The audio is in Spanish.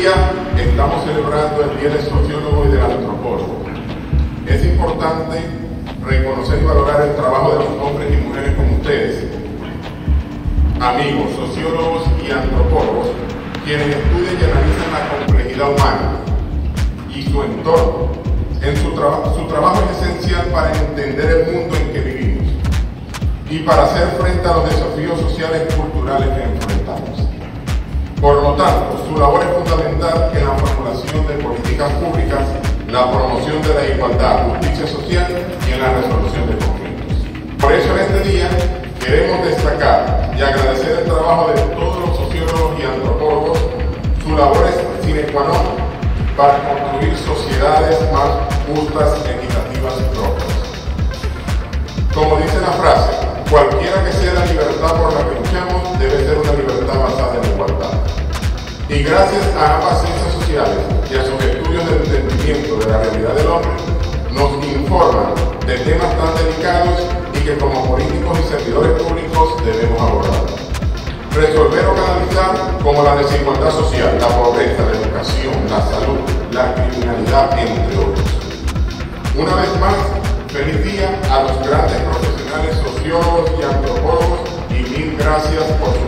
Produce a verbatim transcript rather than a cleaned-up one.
día estamos celebrando el Día del Sociólogo y del Antropólogo. Es importante reconocer y valorar el trabajo de los hombres y mujeres como ustedes, amigos, sociólogos y antropólogos, quienes estudian y analizan la complejidad humana y su entorno. En su, traba su trabajo es esencial para entender el mundo en que vivimos y para hacer frente a los desafíos sociales y culturales que enfrentamos. Por lo tanto, su labor es fundamental en la formulación de políticas públicas, la promoción de la igualdad, justicia social y en la resolución de conflictos. Por eso en este día queremos destacar y agradecer el trabajo de todos los sociólogos y antropólogos. Su labor es sine qua non para construir sociedades más justas, equitativas y prósperas. Como dice la frase, cualquiera que sea la libertad por la que luchamos debe ser una libertad basada en la igualdad. Y gracias a ambas ciencias sociales y a sus estudios de entendimiento de la realidad del hombre, nos informan de temas tan delicados y que como políticos y servidores públicos debemos abordar. Resolver o canalizar como la desigualdad social, la pobreza, la educación, la salud, la criminalidad, entre otros. Una vez más, feliz día a los grandes profesionales sociólogos y antropólogos y mil gracias por su